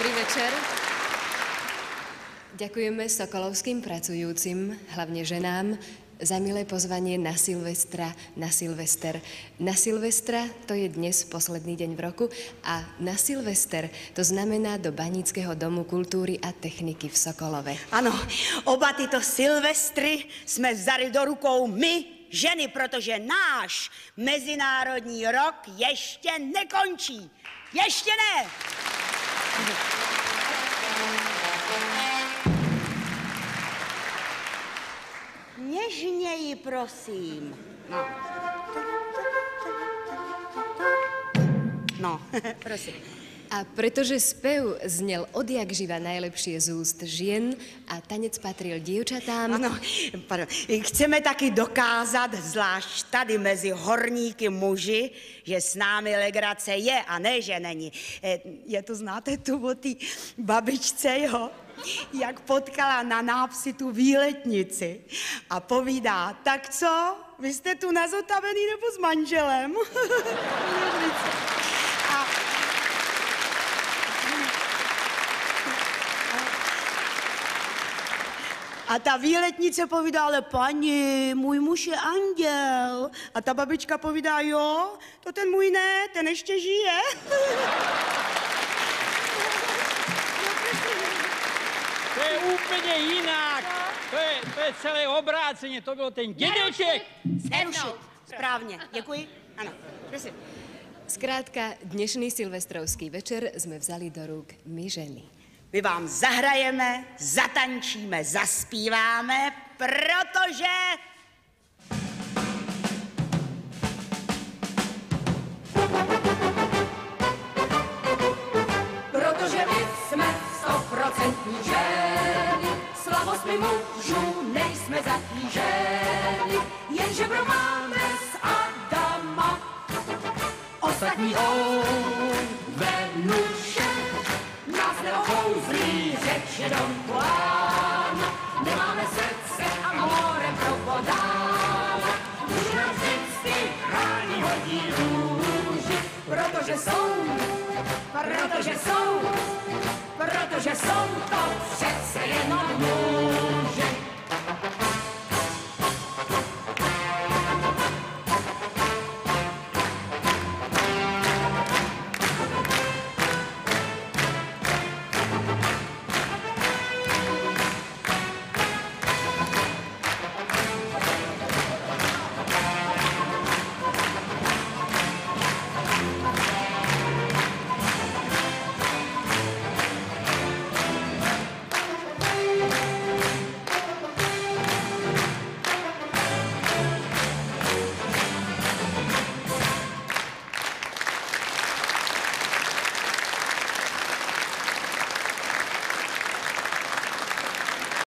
Dobrý večer. Ďakujeme sokolovským pracujúcim, hlavne ženám, za milé pozvanie na Silvestra, na Silvester. Na Silvestra to je dnes posledný deň v roku a na Silvester to znamená do Baníckeho domu kultúry a techniky v Sokolove. Ano, oba tyto Silvestry jsme vzali do rukou my, ženy, protože náš mezinárodní rok ještě nekončí. Ještě ne! Něžněji, prosím. No. No, prosím. A pretože spev znel odjak živa najlepšie z úst žien a tanec patril dievčatám... Ano, pardon. Chceme taky dokázat, zvlášť tady mezi horníky muži, že s námi legrace je a ne, že není. Je to, znáte tu o té babičce, jo? Jak potkala na nápsi tu výletnici a povídá, tak co, vy jste tu nazotavený nebo s manželem? A ta výletnice povídá, ale paní, můj muž je anděl. A ta babička povídá, jo, to ten můj ne, ten ještě žije. To je úplně jinak. To je celé obráceně, to byl ten dědeček. Nerušit. Správně, děkuji. Ano, prosím. Skrátka, dnešný silvestrovský večer sme vzali do rúk my ženy. My vám zahrajeme, zatančíme, zaspíváme, protože... Protože my jsme 100% ženy, slavostmi mužů nejsme zatíženy, jenže pro máme z Adama ostatního Venuše. Nás neokouzlí řeč Don Juan, nemáme srdce a morem propodána. Muži nás vždycky chrání hodí růži, protože jsou to